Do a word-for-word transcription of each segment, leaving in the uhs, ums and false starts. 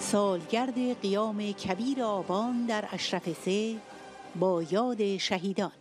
سالگرد قیام کبیر آبان در اشرف سه با یاد شهیدان.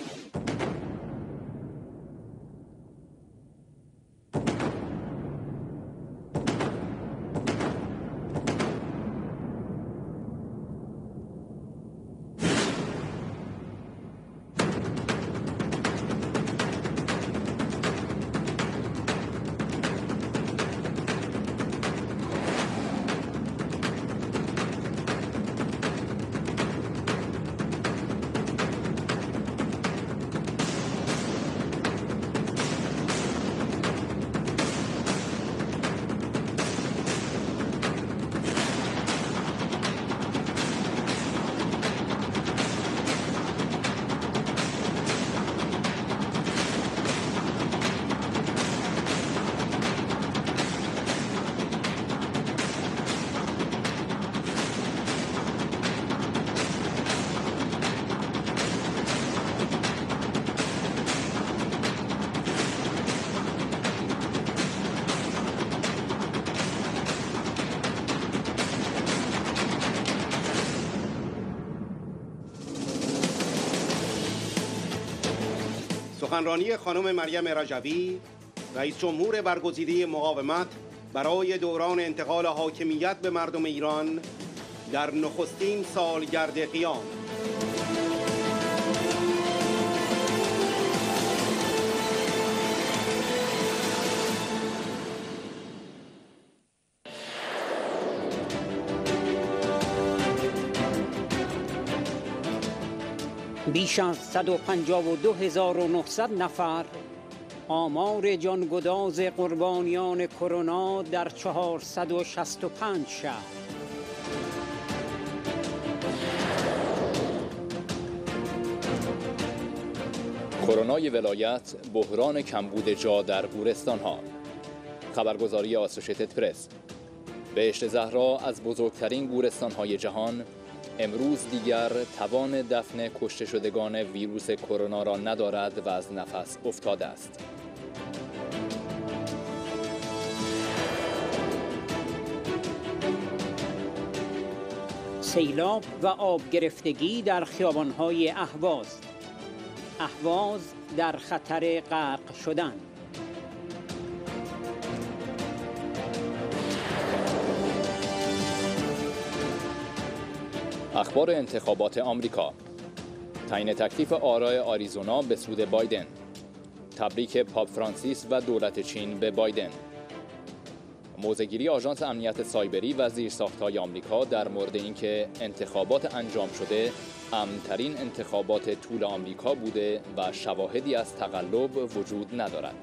سخنرانی خانم مریم رجوی، رئیس جمهور برگزیده مقاومت برای دوران انتقال حاکمیت به مردم ایران در نخستین سالگرد قیام. بیش از صد و پنجاه و دو هزار و نهصد نفر آمار جانگداز قربانیان کرونا در چهارصد و شصت و پنج شهر. کرونای ولایت بحران کمبود جا در گورستان‌ها. خبرگزاری آسوشیتد پرس. بهشت زهرا از بزرگترین گورستان‌های جهان امروز دیگر توان دفن کشته شدگان ویروس کرونا را ندارد و از نفس افتاده است. سیلاب و آب گرفتگی در خیابان‌های اهواز. اهواز در خطر غرق شدن. اخبار انتخابات آمریکا. تعیین تکلیف آرای آریزونا به سود بایدن. تبریک پاپ فرانسیس و دولت چین به بایدن. موضع‌گیری آژانس امنیت سایبری و زیرساخت‌های آمریکا در مورد اینکه انتخابات انجام شده امن‌ترین انتخابات طول آمریکا بوده و شواهدی از تقلب وجود ندارد.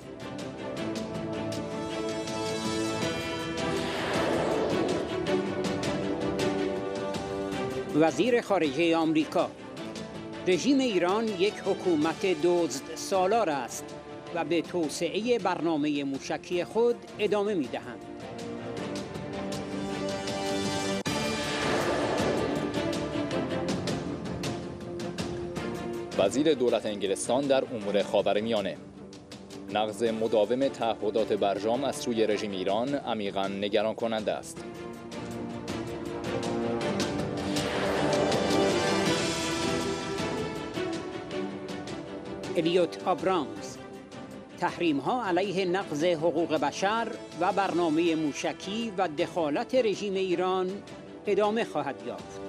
وزیر خارجه آمریکا: رژیم ایران یک حکومت دزد سالار است و به توسعه برنامه موشکی خود ادامه می‌دهند. وزیر دولت انگلستان در امور خاورمیانه: نقض مداوم تعهدات برجام از سوی رژیم ایران عمیقاً نگران کننده است. الیوت آبرامز: تحریم‌ها علیه نقض حقوق بشر و برنامه موشکی و دخالت رژیم ایران ادامه خواهد یافت.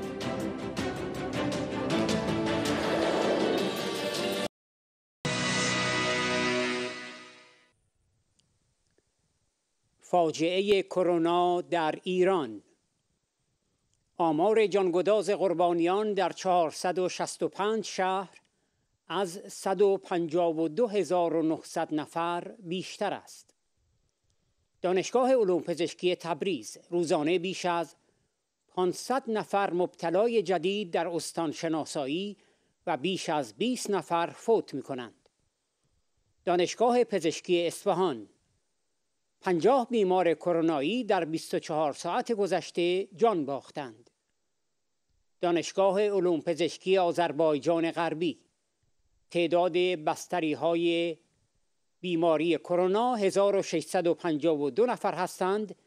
فاجعه کرونا در ایران. آمار جانگداز قربانیان در چهارصد و شصت و پنج شهر از صد و پنجاه و دو هزار و نهصد نفر بیشتر است. دانشگاه علوم پزشکی تبریز روزانه بیش از پانصد نفر مبتلای جدید در استان شناسایی و بیش از بیست نفر فوت می کنند. دانشگاه پزشکی اصفهان: پنجاه بیمار کرونایی در بیست و چهار ساعت گذشته جان باختند. دانشگاه علوم پزشکی آذربایجان غربی: تعداد بستری‌های بیماری کرونا هزار و ششصد و پنجاه و دو نفر هستند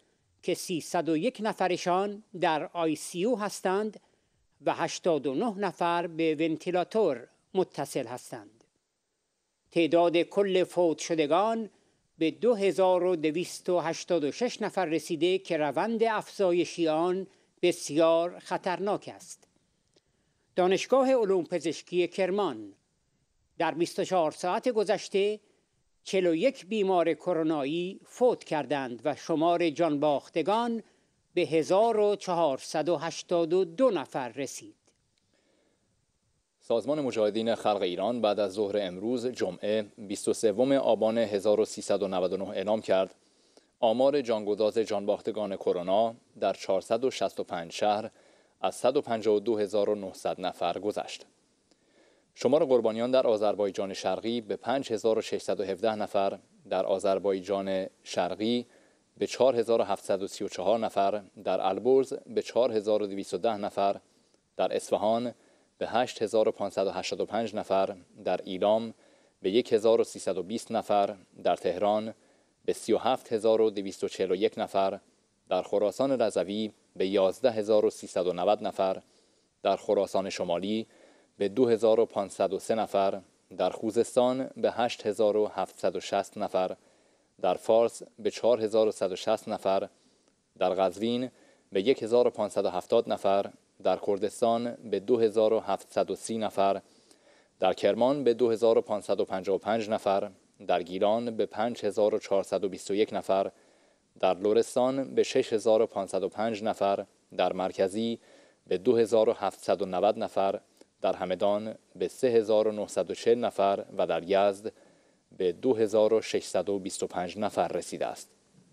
که سیصد و یک نفرشان در آی سی یو هستند و هشتاد و نه نفر به ونتیلاتور متصل هستند. تعداد کل فوت شدگان به دو هزار و دویست و هشتاد و شش نفر رسیده که روند افزایشی آن بسیار خطرناک است. دانشگاه علوم پزشکی کرمان در بیست و چهار ساعت گذشته چهل و یک بیمار کرونایی فوت کردند و شمار جانباختگان به هزار و چهارصد و هشتاد و دو نفر رسید. سازمان مجاهدین خلق ایران بعد از ظهر امروز جمعه بیست و سوم آبان هزار و سیصد و نود و نه اعلام کرد آمار جانگداز جانباختگان کرونا در چهارصد و شصت و پنج شهر از صد و پنجاه و دو هزار و نهصد نفر گذشت. شمار قربانیان در آذربایجان شرقی به پنج هزار و ششصد و هفده نفر، در آذربایجان شرقی به چهار هزار و هفتصد و سی و چهار نفر، در البرز به چهار هزار و دویست و ده نفر، در اصفهان به هشت هزار و پانصد و هشتاد و پنج نفر، در ایلام به یک هزار و سیصد و بیست نفر، در تهران به سی و هفت هزار و دویست و چهل و یک نفر، در خراسان رضوی به یازده هزار و سیصد و نود نفر، در خراسان شمالی به دو هزار و پانصد و سه نفر، در خوزستان به هشت هزار و هفتصد و شصت نفر، در فارس به چهار هزار و صد و شصت نفر، در قزوین به یک هزار و پانصد و هفتاد نفر، در کردستان به دو هزار و هفتصد و سی نفر، در کرمان به دو هزار و پانصد و پنجاه و پنج نفر، در گیلان به پنج هزار و چهارصد و بیست و یک نفر، در لرستان به شش هزار و پانصد و پنج نفر، در مرکزی به دو هزار و هفتصد و نود نفر، در همدان به سه هزار و نهصد و چهل نفر و در یزد به دو هزار و ششصد و بیست و پنج نفر رسیده است.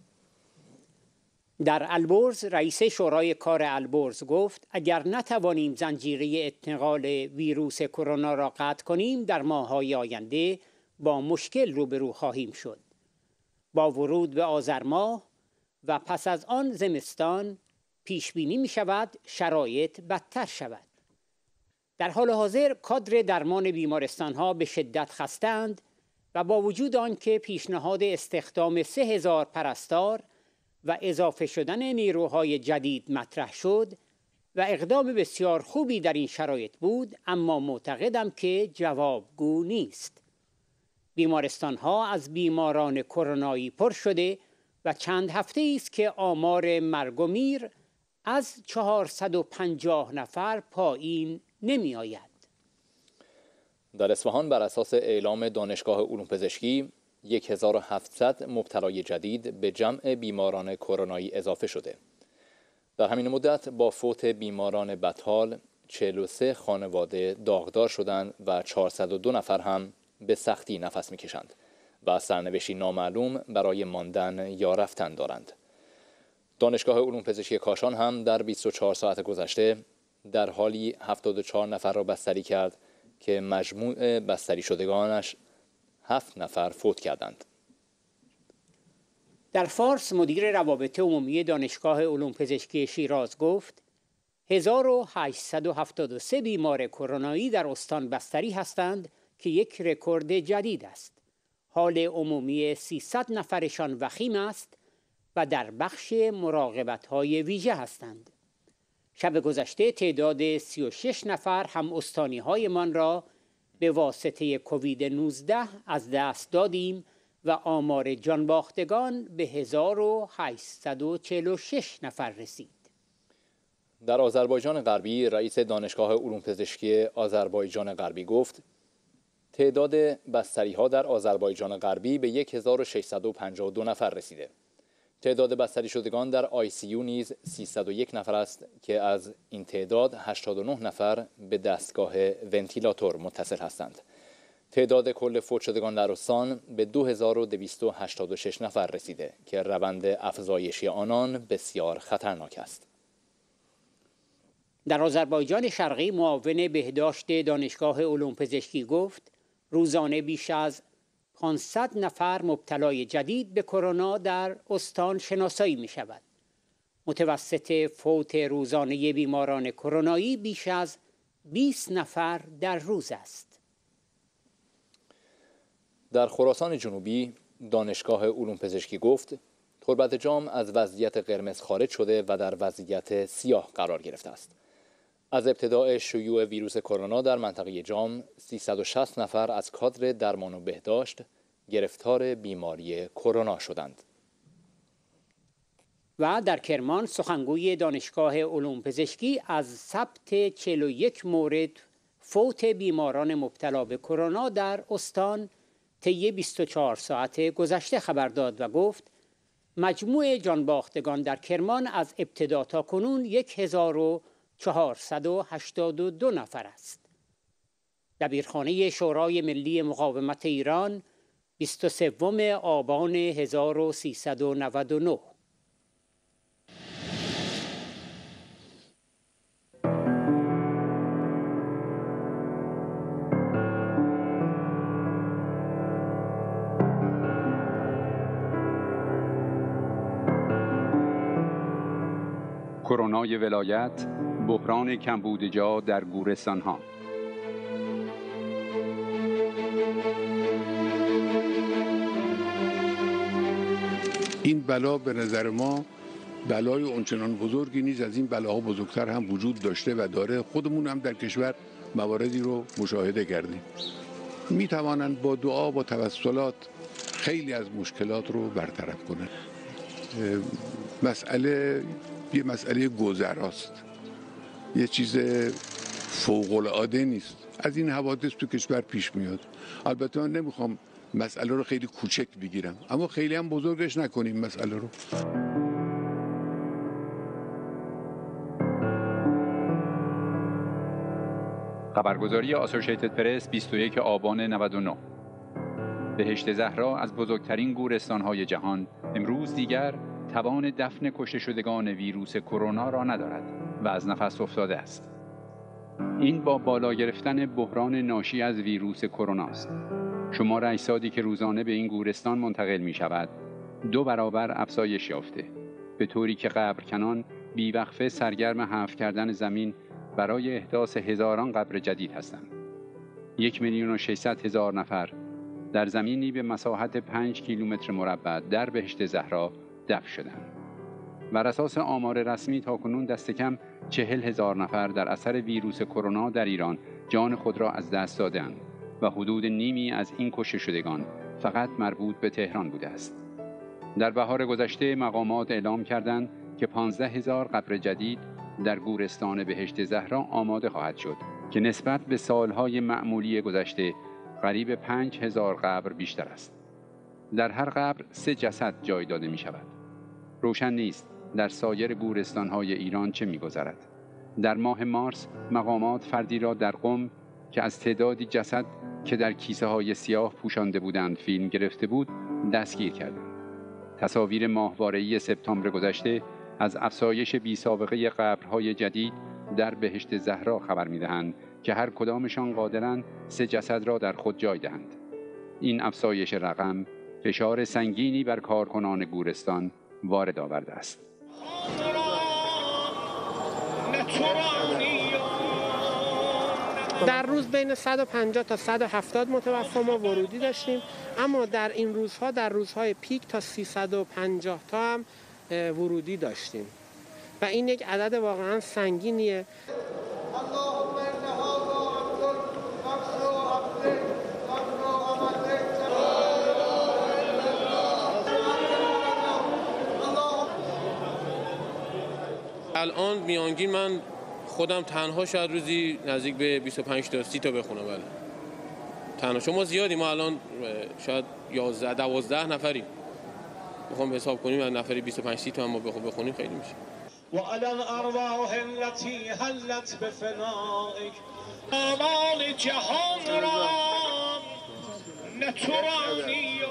در البرز رئیس شورای کار البرز گفت اگر نتوانیم زنجیره انتقال ویروس کرونا را قطع کنیم در ماه‌های آینده با مشکل روبرو خواهیم شد. با ورود به آذر ماه و پس از آن زمستان پیش بینی می شود شرایط بدتر شود. در حال حاضر کادر درمان بیمارستان ها به شدت خسته‌اند و با وجود آنکه پیشنهاد استخدام سه هزار پرستار و اضافه شدن نیروهای جدید مطرح شد و اقدام بسیار خوبی در این شرایط بود، اما معتقدم که جوابگو نیست. بیمارستان ها از بیماران کرونایی پر شده و چند هفته است که آمار مرگ و میر از چهارصد و پنجاه نفر پایین نمی آید. در اصفهان بر اساس اعلام دانشگاه علوم پزشکی هزار و هفتصد مبتلای جدید به جمع بیماران کرونایی اضافه شده. در همین مدت با فوت بیماران بدحال چهل و سه خانواده داغدار شدند و چهارصد و دو نفر هم به سختی نفس می‌کشند و سرنوشتی نامعلوم برای ماندن یا رفتن دارند. دانشگاه علوم پزشکی کاشان هم در بیست و چهار ساعت گذشته در حالی هفتاد و چهار نفر را بستری کرد که مجموع بستری شدگانش هفت نفر فوت کردند. در فارس مدیر روابط عمومی دانشگاه علوم پزشکی شیراز گفت هزار و هشتصد و هفتاد و سه بیمار کرونایی در استان بستری هستند که یک رکورد جدید است. حال عمومی سیصد نفرشان وخیم است و در بخش مراقبت‌های ویژه هستند. شب گذشته تعداد سی و شش نفر هم استانی‌هایمان را به واسطه کووید نوزده از دست دادیم و آمار جانباختگان به هزار و هشتصد و چهل و شش نفر رسید. در آذربایجان غربی رئیس دانشگاه علوم پزشکی آذربایجان غربی گفت تعداد بستری‌ها در آذربایجان غربی به هزار و ششصد و پنجاه و دو نفر رسیده. تعداد بستری شدگان در آی سی یو نیز سیصد و یک نفر است که از این تعداد هشتاد و نه نفر به دستگاه ونتیلاتور متصل هستند. تعداد کل فوت شدگان در استان به دو هزار و دویست و هشتاد و شش نفر رسیده که روند افزایشی آنان بسیار خطرناک است. در آذربایجان شرقی معاون بهداشت دانشگاه علوم پزشکی گفت روزانه بیش از پانصد نفر مبتلای جدید به کرونا در استان شناسایی می شود. متوسط فوت روزانه بیماران کرونایی بیش از بیست نفر در روز است. در خراسان جنوبی دانشگاه علوم پزشکی گفت تربت جام از وضعیت قرمز خارج شده و در وضعیت سیاه قرار گرفته است. از ابتداء شیوع ویروس کرونا در منطقه جام سیصد و شصت نفر از کادر درمان و بهداشت گرفتار بیماری کرونا شدند. و در کرمان سخنگوی دانشگاه علوم پزشکی از ثبت چهل و یک مورد فوت بیماران مبتلا به کرونا در استان طی بیست و چهار ساعت گذشته خبر داد و گفت مجموع جانباختگان در کرمان از ابتدا تا کنون هزار و چهارصد و هشتاد و دو نفر است. دبیرخانه شورای ملی مقاومت ایران بیست و سوم آبان هزار و سیصد و نود و نه. کرونای ولایت، بحران کمبود جا در گورستان‌ها. این بلا به نظر ما بلای اونچنان بزرگی نیست، از این بلاها بزرگتر هم وجود داشته و داره. خودمون هم در کشور مواردی رو مشاهده کردیم. می توانند با دعا با توسلات خیلی از مشکلات رو برطرف کنند. مسئله یه مسئله گذراست، یه چیز فوق العاده نیست. از این حوادث تو کشور پیش میاد. البته من نمیخوام مسئله رو خیلی کوچک بگیرم، اما خیلی هم بزرگش نکنیم مسئله رو. خبرگزاری آسوشیتد پرس بیست و یک آبان نود و نه. بهشت زهرا از بزرگترین گورستان‌های جهان امروز دیگر توان دفن کشته شدگان ویروس کرونا را ندارد و از نفس افتاده است. این با بالا گرفتن بحران ناشی از ویروس کرونا است. شمار اجسادی که روزانه به این گورستان منتقل می شود دو برابر افزایش یافته، به طوری که قبرکنان بیوقفه سرگرم حفر کردن زمین برای احداث هزاران قبر جدید هستند. یک میلیون و ششصد هزار نفر در زمینی به مساحت پنج کیلومتر مربع در بهشت زهرا دفن شدند. بر اساس آمار رسمی تاکنون دست کم چهل هزار نفر در اثر ویروس کرونا در ایران جان خود را از دست دادند و حدود نیمی از این کشته شدگان فقط مربوط به تهران بوده است. در بهار گذشته مقامات اعلام کردند که پانزده هزار قبر جدید در گورستان بهشت زهرا آماده خواهد شد که نسبت به سالهای معمولی گذشته قریب پنج هزار قبر بیشتر است. در هر قبر سه جسد جای داده می شود. روشن نیست در سایر گورستان‌های ایران چه می‌گذرد. در ماه مارس مقامات فردی را در قم که از تعدادی جسد که در کیسه‌های سیاه پوشانده بودند فیلم گرفته بود دستگیر کردند. تصاویر ماهواره‌ای سپتامبر گذشته از افزایش بی‌سابقه قبرهای جدید در بهشت زهرا خبر می‌دهند که هر کدامشان قادرند سه جسد را در خود جای دهند. این افزایش رقم فشار سنگینی بر کارکنان گورستان وارد آورده است. در روز بین صد و پنجاه تا صد و هفتاد متوفی ما ورودی داشتیم، اما در این روزها در روزهای پیک تا سیصد و پنجاه تا هم ورودی داشتیم و این یک عدد واقعا سنگینیه. الان میانگین من خودم تنها شاید روزی نزدیک به بیست و پنج تا سی تا بخونم. بله تنها. شما زیادی، ما الان شاید یازده دوازده نفریم. میخوام حساب کنیم از نفری بیست و پنج سی تا هم ما بخونیم خیلی میشه. و علی الارواح التي حلت بفنائک آمال جهان را نتورانی.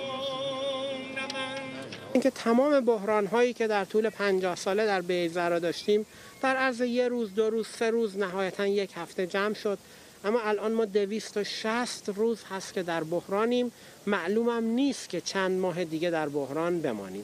اینکه تمام بحران هایی که در طول پنجاه ساله در بهشت زهرا داشتیم در عرض یه روز، دو روز، سه روز، نهایتا یک هفته جمع شد. اما الان ما دویست و شصت روز هست که در بحرانیم. معلومم نیست که چند ماه دیگه در بحران بمانیم.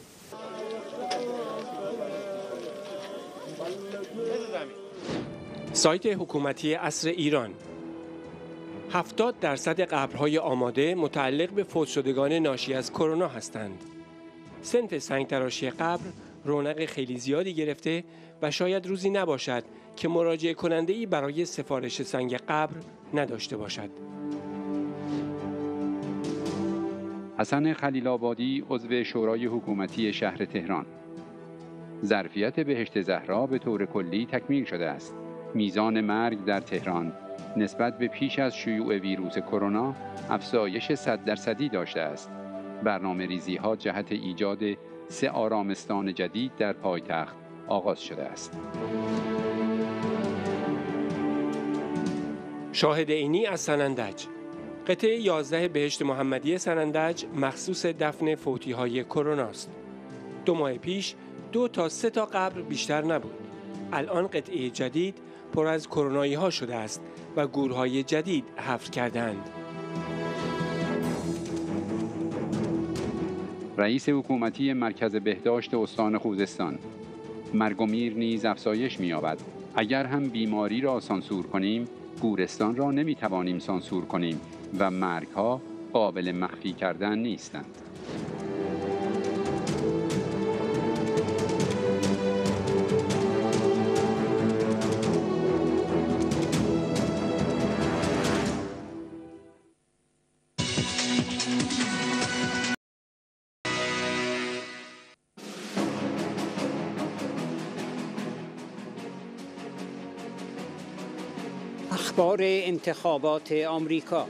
سایت حکومتی عصر ایران: هفتاد درصد قبرهای آماده متعلق به فوت شدگان ناشی از کرونا هستند. صنف سنگ تراشی قبر رونق خیلی زیادی گرفته و شاید روزی نباشد که مراجعه کننده‌ای برای سفارش سنگ قبر نداشته باشد. حسن خلیل آبادی، عضو شورای حکومتی شهر تهران: ظرفیت بهشت زهرا به طور کلی تکمیل شده است. میزان مرگ در تهران نسبت به پیش از شیوع ویروس کرونا افزایش صد درصدی داشته است. برنامه ریزی ها جهت ایجاد سه آرامستان جدید در پایتخت آغاز شده است. شاهد عینی از سنندج: قطعه یازده بهشت محمدی سنندج مخصوص دفن فوتی‌های کرونا است. دو ماه پیش دو تا سه تا قبر بیشتر نبود. الان قطعه جدید پر از کرونایی ها شده است و گورهای جدید حفر کردند. رئیس حکومتی مرکز بهداشت استان خوزستان: مرگ و میر نیز افزایش می‌یابد. اگر هم بیماری را سانسور کنیم، گورستان را نمی‌توانیم سانسور کنیم و مرگ‌ها قابل مخفی کردن نیستند. اخبار انتخابات آمریکا.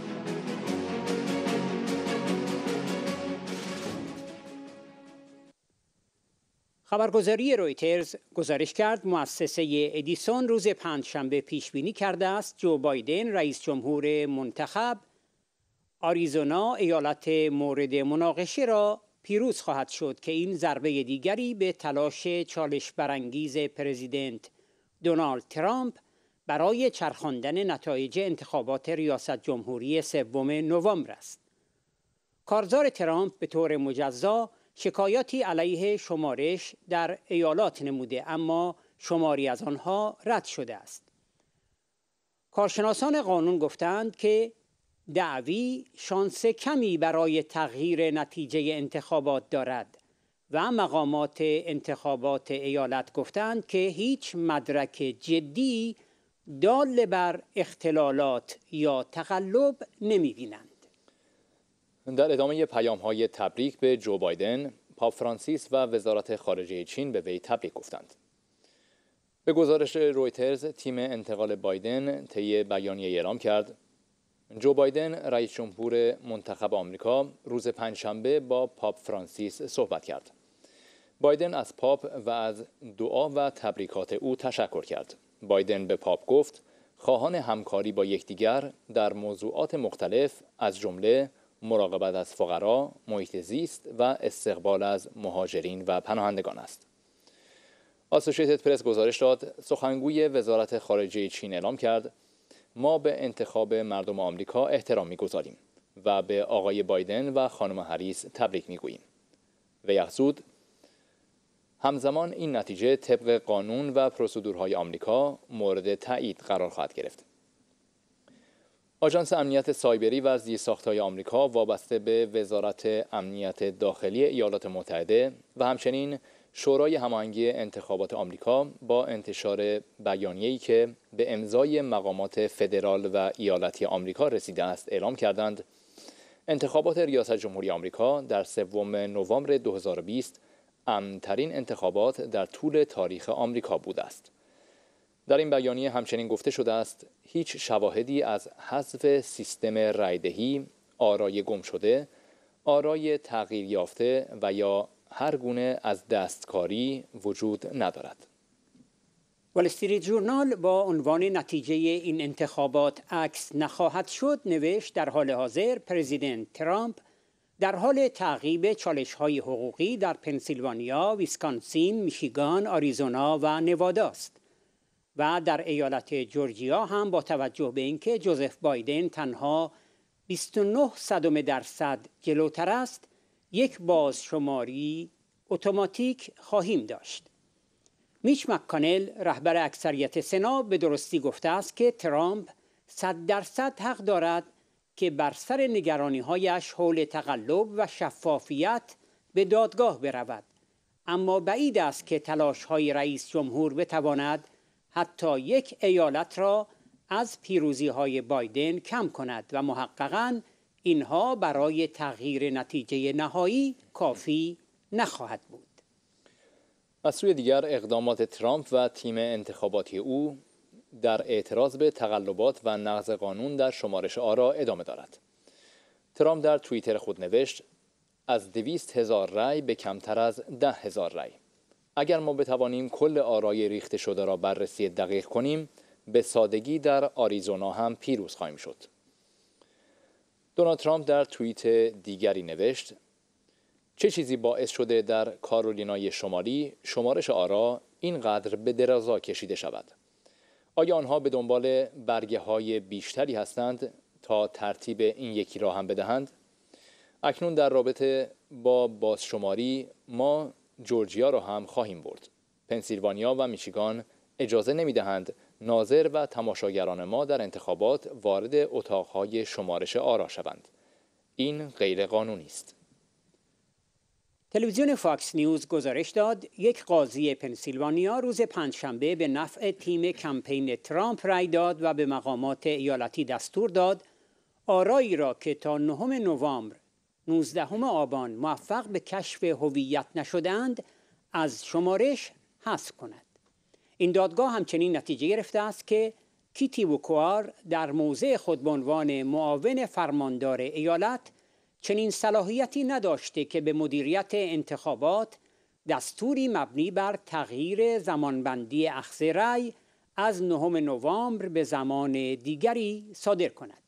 خبرگزاری رویترز گزارش کرد مؤسسه ادیسون روز پنجشنبه پیش بینی کرده است جو بایدن رئیس جمهور منتخب آریزونا ایالت مورد مناقشه را پیروز خواهد شد که این ضربه دیگری به تلاش چالش برانگیز پرزیدنت دونالد ترامپ برای چرخاندن نتایج انتخابات ریاست جمهوری سوم نوامبر است. کارزار ترامپ به طور مجزا شکایاتی علیه شمارش در ایالات نموده، اما شماری از آنها رد شده است. کارشناسان قانون گفتند که دعوی شانس کمی برای تغییر نتیجه انتخابات دارد و مقامات انتخابات ایالت گفتند که هیچ مدرک جدی دال بر اختلالات یا تقلب نمی‌بینند. در ادامه پیام‌های تبریک به جو بایدن، پاپ فرانسیس و وزارت خارجه چین به وی تبریک گفتند. به گزارش رویترز، تیم انتقال بایدن طی بیانیه اعلام کرد جو بایدن رئیس جمهور منتخب آمریکا روز پنجشنبه با پاپ فرانسیس صحبت کرد. بایدن از پاپ و از دعا و تبریکات او تشکر کرد. بایدن به پاپ گفت خواهان همکاری با یکدیگر در موضوعات مختلف از جمله مراقبت از فقرا، محیط زیست و استقبال از مهاجرین و پناهندگان است. آسوشیتد پرس گزارش داد سخنگوی وزارت خارجه چین اعلام کرد ما به انتخاب مردم آمریکا احترام می‌گذاریم و به آقای بایدن و خانم هریس تبریک می‌گوییم. وی افزود همزمان این نتیجه طبق قانون و پروسدورهای آمریکا مورد تایید قرار خواهد گرفت. آژانس امنیت سایبری و زیرساخت‌های آمریکا وابسته به وزارت امنیت داخلی ایالات متحده و همچنین شورای هماهنگی انتخابات آمریکا با انتشار بیانیه‌ای که به امضای مقامات فدرال و ایالتی آمریکا رسیده است اعلام کردند انتخابات ریاست جمهوری آمریکا در سوم نوامبر دو هزار و بیست امن‌ترین انتخابات در طول تاریخ آمریکا بوده است. در این بیانیه همچنین گفته شده است هیچ شواهدی از حذف سیستم رایدهی، آرای گم شده، آرای تغییر یافته و یا هر گونه از دستکاری وجود ندارد. وال استریت ژورنال با عنوان نتیجه این انتخابات عکس نخواهد شد نوشت در حال حاضر پرزیدنت ترامپ در حال تعقیب چالش‌های حقوقی در پنسیلوانیا، ویسکانسین، میشیگان، آریزونا و نوادا است و در ایالت جورجیا هم با توجه به اینکه جوزف بایدن تنها بیست و نه صدم درصد جلوتر است یک بازشماری اتوماتیک خواهیم داشت. میچ مک‌کانل رهبر اکثریت سنا به درستی گفته است که ترامپ صد درصد حق دارد که بر سر نگرانی‌هایش حول تقلب و شفافیت به دادگاه برود، اما بعید است که تلاش‌های رئیس جمهور بتواند حتی یک ایالت را از پیروزی‌های بایدن کم کند و محققاً اینها برای تغییر نتیجه نهایی کافی نخواهد بود. از سوی دیگر اقدامات ترامپ و تیم انتخاباتی او در اعتراض به تقلبات و نقض قانون در شمارش آرا ادامه دارد. ترامپ در توییتر خود نوشت از دویست هزار رأی به کمتر از ده هزار رأی. اگر ما بتوانیم کل آرای ریخته شده را بررسی دقیق کنیم، به سادگی در آریزونا هم پیروز خواهیم شد. دونالد ترامپ در توییت دیگری نوشت چه چیزی باعث شده در کارولینای شمالی شمارش آرا اینقدر به درازا کشیده شود؟ آیا آنها به دنبال برگه های بیشتری هستند تا ترتیب این یکی را هم بدهند؟ اکنون در رابطه با بازشماری ما جورجیا را هم خواهیم برد. پنسیلوانیا و میشیگان اجازه نمیدهند ناظر و تماشاگران ما در انتخابات وارد اتاقهای شمارش آرا شوند. این غیر قانونی است. تلویزیون فاکس نیوز گزارش داد یک قاضی پنسیلوانیا روز پنجشنبه به نفع تیم کمپین ترامپ رأی داد و به مقامات ایالتی دستور داد آرایی را که تا نهم نوامبر نوزدهم آبان موفق به کشف هویت نشدند از شمارش حذف کند. این دادگاه همچنین نتیجه گرفته است که کیتی وکوار در موضع خود به عنوان معاون فرماندار ایالت چنین صلاحیتی نداشته که به مدیریت انتخابات دستوری مبنی بر تغییر زمانبندی اخذ رأی از نهم نوامبر به زمان دیگری صادر کند.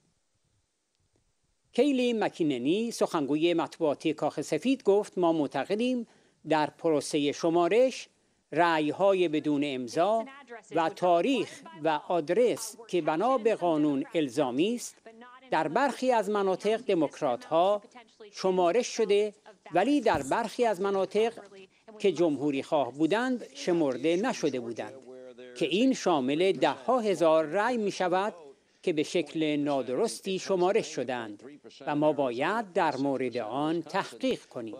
کیلی مکیننی سخنگوی مطبوعاتی کاخ سفید گفت ما معتقدیم در پروسه شمارش رأی‌های بدون امضا و تاریخ و آدرس که بنا به قانون الزامی است در برخی از مناطق دموکرات‌ها شمارش شده ولی در برخی از مناطق که جمهوری خواه بودند شمرده نشده بودند که این شامل ده ها هزار رأی می شود که به شکل نادرستی شمارش شدند و ما باید در مورد آن تحقیق کنیم.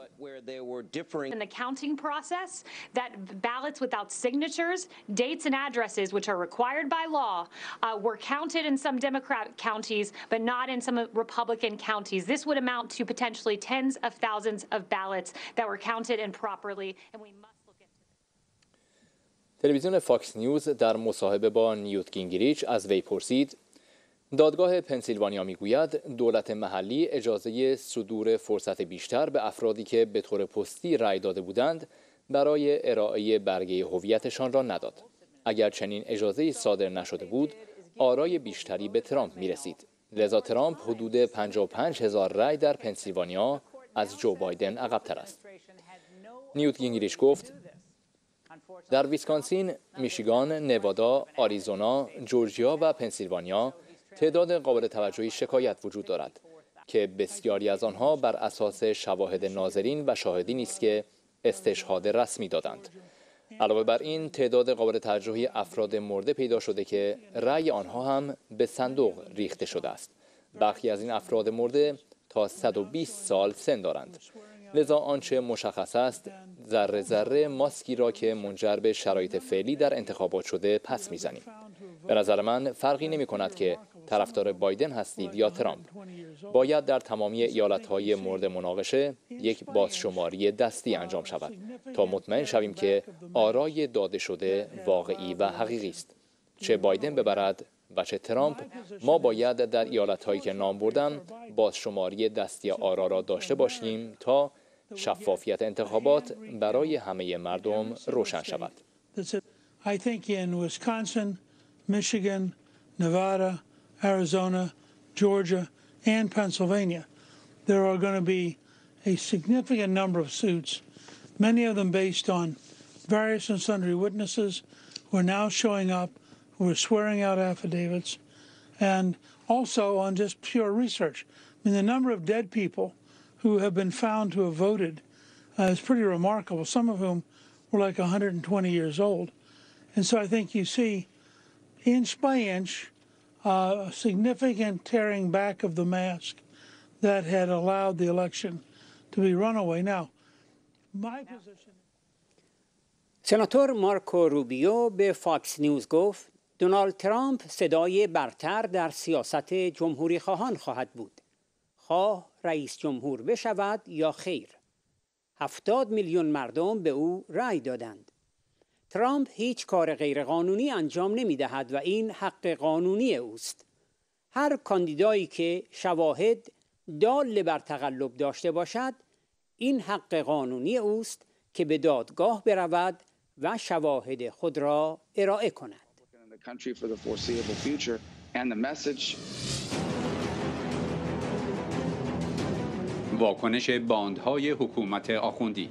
In the counting process, that ballots without signatures, dates and addresses, which are required by law, uh, were counted in some Democrat counties, but not in some Republican counties. This would amount to potentially tens of thousands of ballots that were counted improperly, and we must look into this. تلویزیون فاکس نیوز در مصاحبه با نیوت گینگریچ از وی پرسید دادگاه پنسیلوانیا میگوید دولت محلی اجازه صدور فرصت بیشتر به افرادی که به طور پستی رأی داده بودند برای ارائه برگه هویتشان را نداد. اگر چنین اجازه‌ای صادر نشده بود، آرای بیشتری به ترامپ میرسید. لذا ترامپ حدود پنجاه و پنج هزار رأی در پنسیلوانیا از جو بایدن عقب‌تر است. نیوت گینگریچ گفت در ویسکانسین، میشیگان، نوادا، آریزونا، جورجیا و پنسیلوانیا تعداد قابل توجهی شکایت وجود دارد که بسیاری از آنها بر اساس شواهد ناظرین و شاهدینی است که استشهاد رسمی دادند. علاوه بر این تعداد قابل توجهی افراد مرده پیدا شده که رأی آنها هم به صندوق ریخته شده است. برخی از این افراد مرده تا صد و بیست سال سن دارند. لذا آنچه مشخص است ذره ذره ماسکی را که منجر به شرایط فعلی در انتخابات شده پس میزنیم. به نظر من فرقی نمی کند که طرفدار بایدن هستید یا ترامپ. باید در تمامی ایالت‌های مورد مناقشه یک بازشماری دستی انجام شود تا مطمئن شویم که آرای داده شده واقعی و حقیقی است. چه بایدن ببرد و چه ترامپ، ما باید در ایالت‌هایی که نام بردم بازشماری دستی آرا را داشته باشیم تا شفافیت انتخابات برای همه مردم روشن شود. I think in Wisconsin, Michigan, Nevada, Arizona, Georgia, and Pennsylvania, there are going to be a significant number of suits, many of them based on various and sundry witnesses who are now showing up, who are swearing out affidavits, and also on just pure research. I mean, the number of dead people who have been found to have voted uh, is pretty remarkable, some of whom were like one hundred twenty years old. And so I think you see, inch by inch, uh, a significant tearing back of the mask that had allowed the election to be run away. Now, سناتور مارکو روبیو به فاکس نیوز گفت دونالد ترامپ صدای برتر در سیاست جمهوری خواهان خواهد بود، خواه رئیس جمهور بشود یا خیر. هفتاد میلیون مردم به او رأی دادند. ترامپ هیچ کار غیرقانونی انجام نمی دهد و این حق قانونی اوست. هر کاندیدایی که شواهد دال بر تقلب داشته باشد، این حق قانونی اوست که به دادگاه برود و شواهد خود را ارائه کند. واکنش باندهای حکومت آخوندی.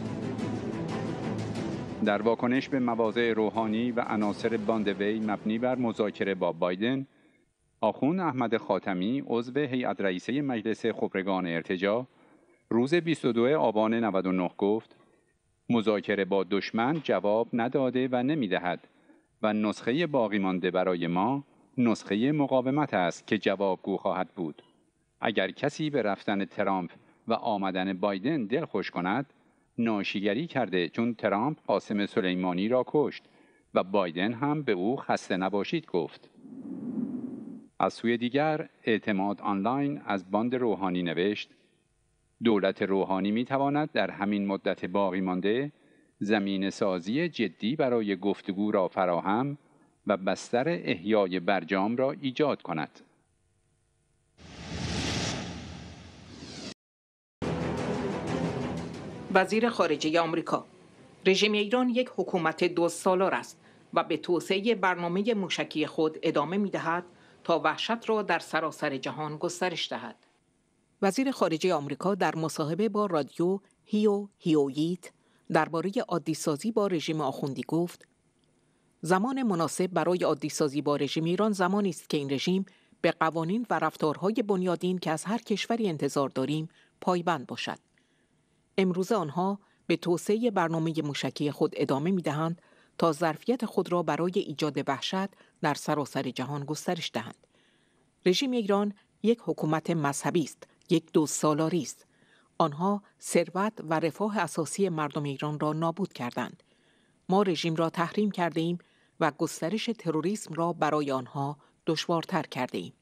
در واکنش به مواضع روحانی و عناصر باند وی مبنی بر مذاکره با بایدن، آخوند احمد خاتمی عضو هیئت رئیسه مجلس خبرگان ارتجاع روز بیست و دوم آبان نود و نه گفت مذاکره با دشمن جواب نداده و نمی‌دهد و نسخه باقی مانده برای ما نسخه مقاومت است که جوابگو خواهد بود. اگر کسی به رفتن ترامپ و آمدن بایدن دلخوش کند، ناشیگری کرده، چون ترامپ قاسم سلیمانی را کشت و بایدن هم به او خسته نباشید گفت. از سوی دیگر اعتماد آنلاین از باند روحانی نوشت دولت روحانی می تواند در همین مدت باقی مانده زمین سازی جدی برای گفتگو را فراهم و بستر احیای برجام را ایجاد کند. وزیر خارجه آمریکا: رژیم ایران یک حکومت دو سالار است و به توسعه برنامه موشکی خود ادامه می‌دهد تا وحشت را در سراسر جهان گسترش دهد. وزیر خارجه آمریکا در مصاحبه با رادیو هیو هیوییت درباره عادی‌سازی با رژیم آخوندی گفت: زمان مناسب برای عادی‌سازی با رژیم ایران زمانی است که این رژیم به قوانین و رفتارهای بنیادین که از هر کشوری انتظار داریم پایبند باشد. امروزه آنها به توسعه برنامه موشکی خود ادامه می‌دهند تا ظرفیت خود را برای ایجاد وحشت در سراسر جهان گسترش دهند. رژیم ایران یک حکومت مذهبی است، یک دو سالاری است. آنها ثروت و رفاه اساسی مردم ایران را نابود کردند. ما رژیم را تحریم کرده ایم و گسترش تروریسم را برای آنها دشوارتر کرده ایم.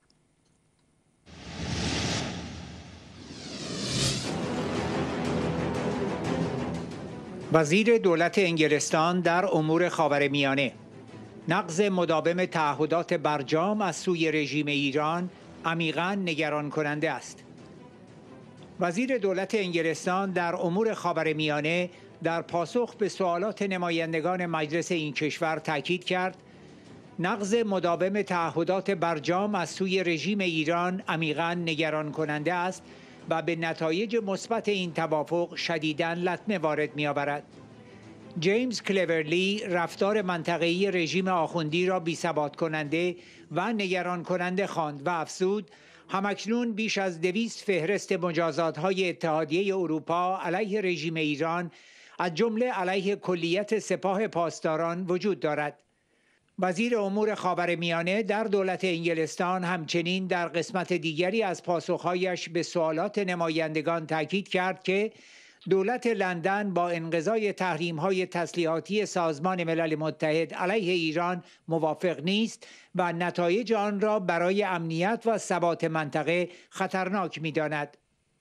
وزیر دولت انگلستان در امور خاورمیانه: نقض مداوم تعهدات برجام از سوی رژیم ایران عمیقاً نگران کننده است. وزیر دولت انگلستان در امور خاورمیانه در پاسخ به سوالات نمایندگان مجلس این کشور تاکید کرد نقض مداوم تعهدات برجام از سوی رژیم ایران عمیقاً نگران کننده است و به نتایج مثبت این توافق شدیداً لطمه وارد می‌آورد. جیمز کلورلی رفتار منطقه‌ای رژیم آخوندی را بی‌ثبات کننده و نگران کننده خواند و افزود همکنون بیش از دویست فهرست مجازات‌های اتحادیه اروپا علیه رژیم ایران از جمله علیه کلیت سپاه پاسداران وجود دارد. وزیر امور خاورمیانه در دولت انگلستان همچنین در قسمت دیگری از پاسخهایش به سوالات نمایندگان تاکید کرد که دولت لندن با انقضای تحریم‌های تسلیحاتی سازمان ملل متحد علیه ایران موافق نیست و نتایج آن را برای امنیت و ثبات منطقه خطرناک می‌داند.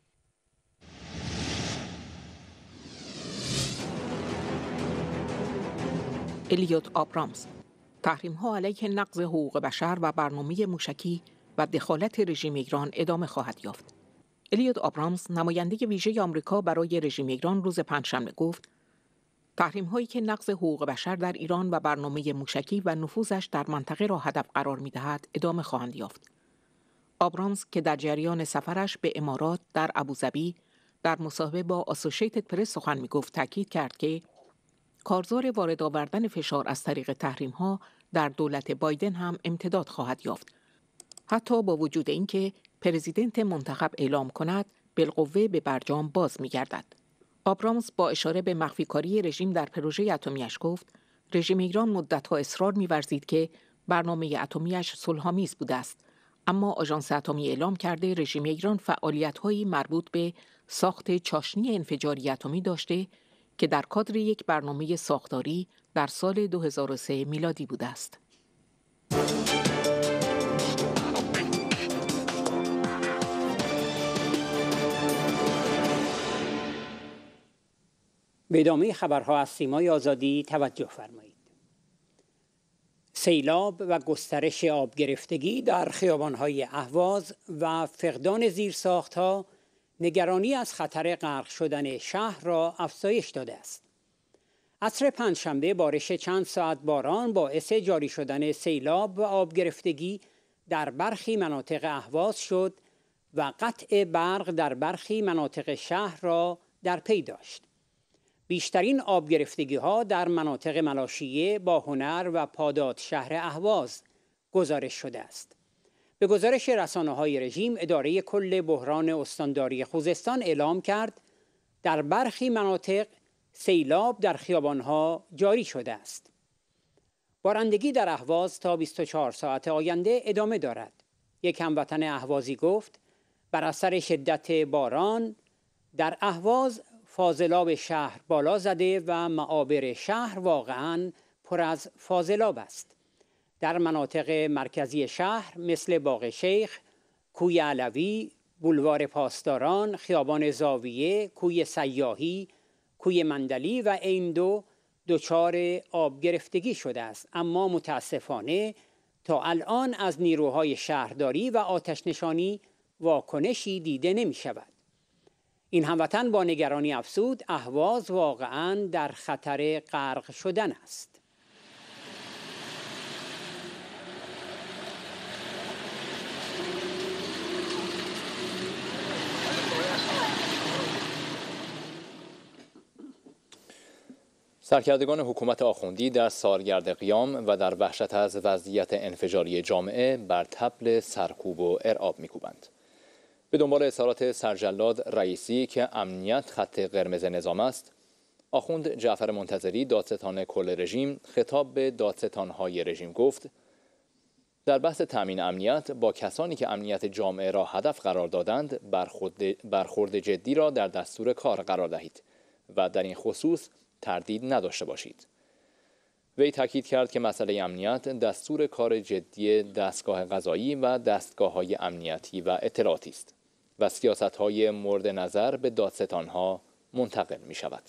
الیوت آبرامز: تحریم‌ها علیه نقض حقوق بشر و برنامه موشکی و دخالت رژیم ایران ادامه خواهد یافت. الیوت آبرامز، نماینده ویژه آمریکا برای رژیم ایران، روز پنجشنبه گفت تحریم‌هایی که نقض حقوق بشر در ایران و برنامه موشکی و نفوذش در منطقه را هدف قرار می‌دهد ادامه خواهند یافت. آبرامز که در جریان سفرش به امارات در ابوظبی در مصاحبه با آسوشیتد پرس سخن می‌گفت تاکید کرد که کارزار وارد آوردن فشار از طریق تحریم‌ها در دولت بایدن هم امتداد خواهد یافت، حتی با وجود اینکه پرزیدنت منتخب اعلام کند بالقوه به برجام باز می‌گردد. آبرامز با اشاره به مخفی‌کاری رژیم در پروژه اتمیش گفت رژیم ایران مدت‌ها اصرار می‌ورزید که برنامه اتمیش صلح‌آمیز بوده است، اما آژانس اتمی اعلام کرده رژیم ایران فعالیت‌هایی مربوط به ساخت چاشنی انفجاری اتمی داشته که در کادر یک برنامه ساختاری در سال دو هزار و سه میلادی بوده است. به ادامه خبرها از سیمای آزادی توجه فرمایید. سیلاب و گسترش آب گرفتگی در خیابان‌های اهواز و فقدان زیرساخت‌ها نگرانی از خطر غرق شدن شهر را افزایش داده است. عصر پنجشنبه بارش چند ساعت باران باعث جاری شدن سیلاب و آب گرفتگی در برخی مناطق اهواز شد و قطع برق در برخی مناطق شهر را در پی داشت. بیشترین آب گرفتگی ها در مناطق ملاشیه، باهنر و پاداد شهر اهواز گزارش شده است. به گزارش رسانه های رژیم، اداره کل بحران استانداری خوزستان اعلام کرد در برخی مناطق سیلاب در خیابانها جاری شده است. بارندگی در اهواز تا بیست و چهار ساعت آینده ادامه دارد. یک هموطن اهوازی گفت بر اثر شدت باران در اهواز فاضلاب شهر بالا زده و معابر شهر واقعاً پر از فاضلاب است. در مناطق مرکزی شهر مثل باغ شیخ، کوی علوی، بولوار پاسداران، خیابان زاویه، کوی سیاحی، کوی مندلی و این دو دچار آب گرفتگی شده است، اما متاسفانه تا الان از نیروهای شهرداری و آتش نشانی واکنشی دیده نمی شود. این هموطن با نگرانی افزود اهواز واقعاً در خطر غرق شدن است. سرکردگان حکومت آخوندی در سالگرد قیام و در وحشت از وضعیت انفجاری جامعه بر طبل سرکوب و ارعاب می‌کوبند. به دنبال اظهارات سرجلاد رئیسی که امنیت خط قرمز نظام است، آخوند جعفر منتظری دادستان کل رژیم خطاب به دادستان‌های رژیم گفت: در بحث تامین امنیت با کسانی که امنیت جامعه را هدف قرار دادند برخورد, برخورد جدی را در دستور کار قرار دهید و در این خصوص تردید نداشته باشید. وی تاکید کرد که مسئله امنیت دستور کار جدی دستگاه قضایی و دستگاه‌های امنیتی و اطلاعاتی است و سیاست‌های مورد نظر به دادستان‌ها منتقل می‌شود.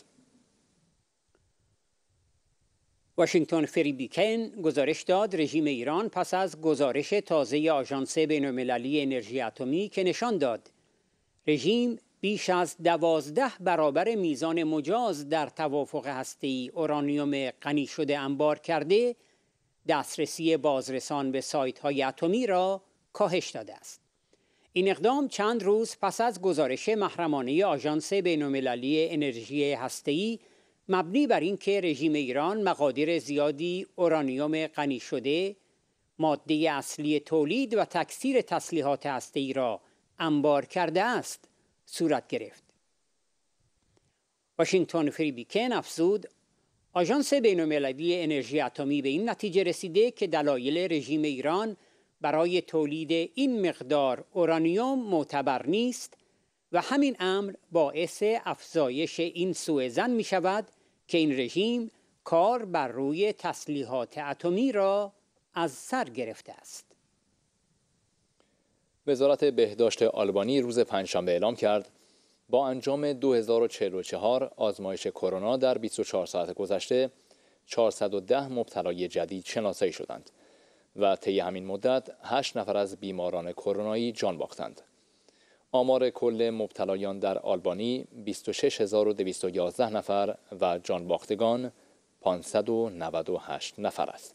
واشنگتن فری بیکن گزارش داد رژیم ایران پس از گزارش تازه آژانس بین‌المللی انرژی اتمی که نشان داد رژیم بیش از دوازده برابر میزان مجاز در توافق هسته‌ای اورانیوم غنی شده انبار کرده، دسترسی بازرسان به سایت‌های اتمی را کاهش داده است. این اقدام چند روز پس از گزارش محرمانه آژانس بین‌المللی انرژی هسته‌ای مبنی بر اینکه رژیم ایران مقادیر زیادی اورانیوم غنی شده، ماده اصلی تولید و تکثیر تسلیحات هسته‌ای را انبار کرده است، صورت گرفت. واشنگتن فری بیکن افزود آژانس بین‌المللی انرژی اتمی به این نتیجه رسیده که دلایل رژیم ایران برای تولید این مقدار اورانیوم معتبر نیست و همین امر باعث افزایش این سوء ظن می شود که این رژیم کار بر روی تسلیحات اتمی را از سر گرفته است. وزارت بهداشت آلبانی روز پنجشنبه اعلام کرد با انجام دو هزار و چهل و چهار آزمایش کرونا در بیست و چهار ساعت گذشته چهارصد و ده مبتلای جدید شناسایی شدند و طی همین مدت هشت نفر از بیماران کرونایی جان باختند. آمار کل مبتلایان در آلبانی بیست و شش هزار و دویست و یازده نفر و جان باختگان پانصد و نود و هشت نفر است.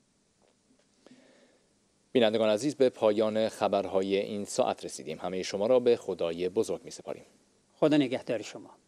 بینندگان عزیز، به پایان خبرهای این ساعت رسیدیم. همه شما را به خدای بزرگ می سپاریم. خدا نگهدار شما.